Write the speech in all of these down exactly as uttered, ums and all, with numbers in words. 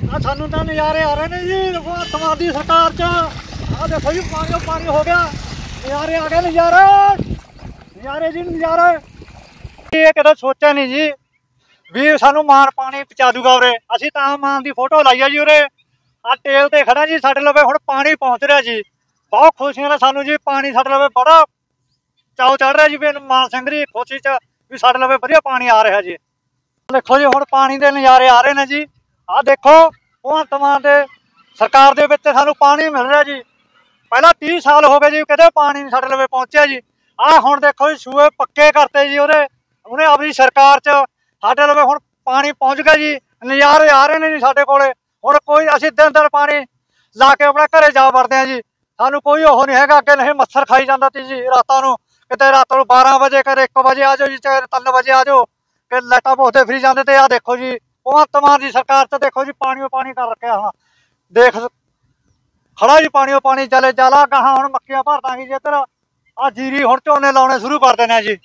ਆ ਸਾਨੂੰ ਤਾਂ ਨਜ਼ਾਰੇ ਆ ਰਹੇ ਨੇ ਜੀ ਭਗਵੰਤ ਦੀ ਸਰਕਾਰ ਚ। ਆ ਦੇਖੋ ਜੀ ਪਾਣੀ ਪਾਣੀ ਹੋ ਗਿਆ, ਨਜ਼ਾਰੇ ਆ ਗਏ, ਨਜ਼ਾਰੇ ਨਜ਼ਾਰੇ ਜੀ ਨਜ਼ਾਰੇ। ਇਹ ਕਦੇ ਸੋਚਿਆ ਨਹੀਂ ਜੀ ਵੀ ਸਾਨੂੰ ਮਾਨ ਪਾਣੀ ਪਹੁੰਚਾ ਦੂਗਾ ਉਰੇ। ਅਸੀਂ ਤਾਂ ਮਾਨ ਦੀ ਫੋਟੋ ਲਾਈ ਆ ਜੀ ਉਰੇ, ਆ ਟੇਲ ਤੇ ਖੜਾ ਜੀ, ਸਾਡੇ ਲਵੇ ਹੁਣ ਪਾਣੀ ਪਹੁੰਚ ਰਿਹਾ ਜੀ। ਬਹੁਤ ਖੁਸ਼ੀਆਂ ਨਾਲ ਸਾਨੂੰ ਜੀ ਪਾਣੀ ਸਾਡੇ ਲਵੇ ਬੜਾ ਚਾਉ ਚੜ ਰਿਹਾ ਜੀ ਵੀ ਮਾਨ ਸਿੰਘ ਦੀ ਖੁਸ਼ੀ ਚ ਵੀ ਸਾਡੇ ਲਵੇ ਵਧੀਆ ਪਾਣੀ ਆ ਰਿਹਾ ਜੀ। ਦੇਖੋ ਜੀ ਹੁਣ ਪਾਣੀ ਦੇ ਨਜ਼ਾਰੇ ਆ ਰਹੇ ਨੇ ਜੀ। ਆਹ ਦੇਖੋ ਭਗਵੰਤ ਮਾਨ ਦੇ ਸਰਕਾਰ ਦੇ ਵਿੱਚ ਸਾਨੂੰ ਪਾਣੀ ਮਿਲ ਰਿਹਾ ਜੀ। ਪਹਿਲਾਂ ਤੀਹ ਸਾਲ ਹੋ ਗਏ ਜੀ ਕਦੇ ਪਾਣੀ ਨਹੀਂ ਸਾਡੇ ਲਵੇ ਪਹੁੰਚਿਆ ਜੀ। ਆਹ ਹੁਣ ਦੇਖੋ ਜੀ ਸੂਏ ਪੱਕੇ ਕਰਤੇ ਜੀ ਉਹਦੇ ਉਹਨੇ ਆਪਣੀ ਸਰਕਾਰ ਚ ਸਾਡੇ ਲਵੇ ਹੁਣ ਪਾਣੀ ਪਹੁੰਚ ਗਿਆ ਜੀ। ਨਜ਼ਾਰੇ ਆ ਰਹੇ ਨੇ ਜੀ ਸਾਡੇ ਕੋਲੇ। ਹੁਣ ਕੋਈ ਅਸੀਂ ਦਿਨ ਦਿਨ ਪਾਣੀ ਲਾ ਕੇ ਆਪਣੇ ਘਰੇ ਜਾ ਵੜਦੇ ਹਾਂ ਜੀ। ਸਾਨੂੰ ਕੋਈ ਉਹ ਨਹੀਂ ਹੈਗਾ, ਅੱਗੇ ਨਹੀਂ ਮੱਛਰ ਖਾਈ ਜਾਂਦਾ ਸੀ ਜੀ ਰਾਤਾਂ ਨੂੰ, ਕਿਤੇ ਰਾਤ ਨੂੰ ਬਾਰਾਂ ਵਜੇ ਕਦੇ ਇੱਕ ਵਜੇ ਆ ਜਾਓ ਜੀ, ਚਾਹੇ ਤਿੰਨ ਵਜੇ ਆ ਜਾਓ, ਕਿ ਲਾਈਟਾਂ ਭੋਦੇ ਫਿਰੀ ਜਾਂਦੇ। ਤੇ ਆਹ ਦੇਖੋ ਜੀ ਭਗਵੰਤ ਮਾਨ ਦੀ ਸਰਕਾਰ ਚ ਦੇਖੋ ਜੀ ਪਾਣੀ ਪਾਣੀ ਕਰ ਰੱਖਿਆ। ਹਾਂ ਦੇਖ ਖੜਾ ਜੀ ਪਾਣੀ ਪਾਣੀ ਚਲੇ ਜਾਲਾ ਗਾਹਾਂ ਹੁਣ ਮੱਕੀਆਂ ਭਰ ਦਾਂਗੇ ਜੀ ਇੱਧਰ। ਆ ਜੀਰੀ ਹੁਣ ਝੋਨੇ ਲਾਉਣੇ ਸ਼ੁਰੂ ਕਰ ਦੇਣੇ ਜੀ।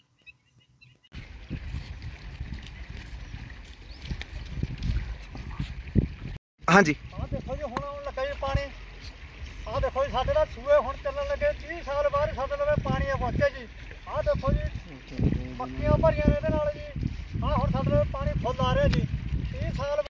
ਹਾਂਜੀ ਆਹ ਦੇਖੋ ਜੀ ਹੁਣ ਆਉਣ ਲੱਗਾ ਜੀ ਪਾਣੀ। ਆਹ ਦੇਖੋ ਜੀ ਸਾਡੇ ਦਾ ਸੂਏ ਹੁਣ ਚੱਲਣ ਲੱਗੇ, ਤੀਹ ਸਾਲ ਬਾਅਦ ਸਾਡੇ ਲਵੇ ਪਾਣੀ ਪਹੁੰਚਿਆ ਜੀ। ਆਹ ਦੇਖੋ ਜੀ ਮੱਕੀਆਂ ਭਰੀਆਂ ਨੇ ਇਹਦੇ ਨਾਲ ਜੀ। ਆਹ ਹੁਣ ਸਾਡੇ ਲਵੇ ਪਾਣੀ ਫੁੱਲ ਆ ਰਿਹਾ ਜੀ। ਤੀਹ ਸਾਲ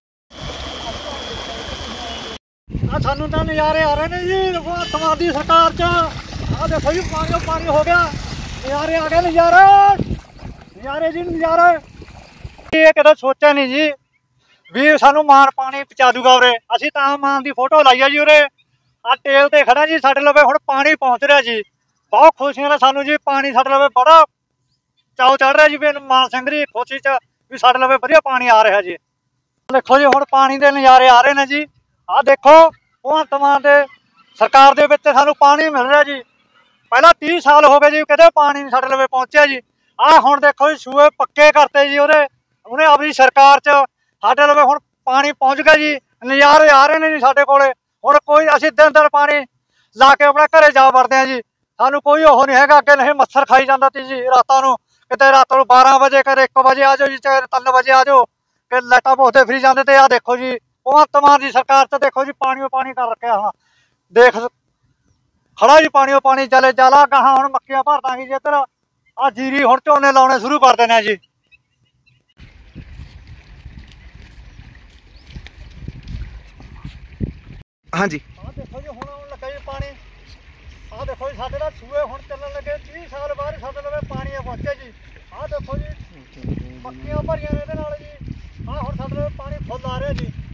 ਆ ਸਾਨੂੰ ਤਾਂ ਨਜ਼ਾਰੇ ਆ ਰਹੇ ਨੇ ਜੀ ਭਗਵੰਤ ਮਾਨ ਦੀ ਸਰਕਾਰ ਚ। ਆਹ ਦੇਖੋ ਜੀ ਪਾਣੀ ਪਾਣੀ ਹੋ ਗਿਆ, ਨਜ਼ਾਰੇ ਆ ਗਏ, ਨਜ਼ਾਰੇ ਨਜ਼ਾਰੇ ਜੀ ਨਜ਼ਾਰੇ। ਇਹ ਕਦੇ ਸੋਚਿਆ ਨਹੀਂ ਜੀ ਵੀ ਸਾਨੂੰ ਮਾਨ ਪਾਣੀ ਪਹੁੰਚਾ ਦੂਗਾ ਉਰੇ। ਅਸੀਂ ਤਾਂ ਮਾਨ ਦੀ ਫੋਟੋ ਲਾਈ ਆ ਜੀ ਉਰੇ, ਆ ਟੇਲ ਤੇ ਖੜਾ ਜੀ, ਸਾਡੇ ਲਵੇ ਹੁਣ ਪਾਣੀ ਪਹੁੰਚ ਰਿਹਾ ਜੀ। ਬਹੁਤ ਖੁਸ਼ੀਆਂ ਨਾਲ ਸਾਨੂੰ ਜੀ ਪਾਣੀ ਸਾਡੇ ਲਵੇ ਬੜਾ ਚਾਉ ਚੜ ਰਿਹਾ ਜੀ ਵੀ ਮਾਨ ਸਿੰਘ ਦੀ ਖੁਸ਼ੀ ਚ ਵੀ ਸਾਡੇ ਲਵੇ ਵਧੀਆ ਪਾਣੀ ਆ ਰਿਹਾ ਜੀ। ਦੇਖੋ ਜੀ ਹੁਣ ਪਾਣੀ ਦੇ ਨਜ਼ਾਰੇ ਆ ਰਹੇ ਨੇ ਜੀ। ਆਹ ਦੇਖੋ ਭਗਵੰਤ ਮਾਨ ਦੇ ਸਰਕਾਰ ਦੇ ਵਿੱਚ ਸਾਨੂੰ ਪਾਣੀ ਮਿਲ ਰਿਹਾ ਜੀ। ਪਹਿਲਾਂ ਤੀਹ ਸਾਲ ਹੋ ਗਏ ਜੀ ਕਦੇ ਪਾਣੀ ਨਹੀਂ ਸਾਡੇ ਲਵੇ ਪਹੁੰਚਿਆ ਜੀ। ਆਹ ਹੁਣ ਦੇਖੋ ਜੀ ਸੂਏ ਪੱਕੇ ਕਰਤੇ ਜੀ ਉਹਦੇ ਉਹਨੇ ਆਪਣੀ ਸਰਕਾਰ ਚ ਸਾਡੇ ਲਵੇ ਹੁਣ ਪਾਣੀ ਪਹੁੰਚ ਗਿਆ ਜੀ। ਨਜ਼ਾਰੇ ਆ ਰਹੇ ਨੇ ਜੀ ਸਾਡੇ ਕੋਲੇ। ਹੁਣ ਕੋਈ ਅਸੀਂ ਦਿਨ ਦਿਨ ਪਾਣੀ ਲਾ ਕੇ ਆਪਣੇ ਘਰੇ ਜਾ ਵੜਦੇ ਹਾਂ ਜੀ। ਸਾਨੂੰ ਕੋਈ ਉਹ ਨਹੀਂ ਹੈਗਾ, ਅੱਗੇ ਨਹੀਂ ਮੱਛਰ ਖਾਈ ਜਾਂਦਾ ਸੀ ਜੀ ਰਾਤਾਂ ਨੂੰ, ਕਿਤੇ ਰਾਤ ਨੂੰ ਬਾਰਾਂ ਵਜੇ ਕਦੇ ਇੱਕ ਵਜੇ ਆ ਜਾਓ ਜੀ, ਚਾਹੇ ਤਿੰਨ ਵਜੇ ਆ ਜਾਓ, ਕਿ ਲਾਈਟਾਂ ਭੋਦੇ ਫਿਰੀ ਜਾਂਦੇ। ਤੇ ਆਹ ਦੇਖੋ ਜੀ ਭਗਵੰਤ ਮਾਨ ਦੀ ਸਰਕਾਰ ਚ ਦੇਖੋ ਜੀ ਪਾਣੀ ਪਾਣੀ ਕਰ ਰੱਖਿਆ। ਹਾਂ ਦੇਖ ਖੜਾ ਜੀ ਪਾਣੀ ਪਾਣੀ ਚਲੇ ਜਾਲਾ ਗਾਹਾਂ ਹੁਣ ਮੱਕੀਆਂ ਭਰ ਦਾਂਗੇ ਜੀ ਇੱਧਰ। ਆ ਜੀਰੀ ਹੁਣ ਝੋਨੇ ਲਾਉਣੇ ਸ਼ੁਰੂ ਕਰ ਦੇਣੇ ਜੀ। ਹਾਂਜੀ ਆਹ ਦੇਖੋ ਜੀ ਹੁਣ ਆਉਣ ਲੱਗਾ ਜੀ ਪਾਣੀ। ਆਹ ਦੇਖੋ ਜੀ ਸਾਡੇ ਦਾ ਸੂਏ ਹੁਣ ਚੱਲਣ ਲੱਗੇ, ਤੀਹ ਸਾਲ ਬਾਅਦ ਸਾਡੇ ਲਵੇ ਪਾਣੀ ਪਹੁੰਚਿਆ ਜੀ। ਆਹ ਦੇਖੋ ਜੀ ਮੱਕੀਆਂ ਭਰੀਆਂ ਨੇ ਇਹਦੇ ਨਾਲ ਜੀ। ਆਹ ਹੁਣ ਸਾਡੇ ਲਵੇ ਪਾਣੀ ਫੁੱਲ ਆ ਰਿਹਾ ਜੀ।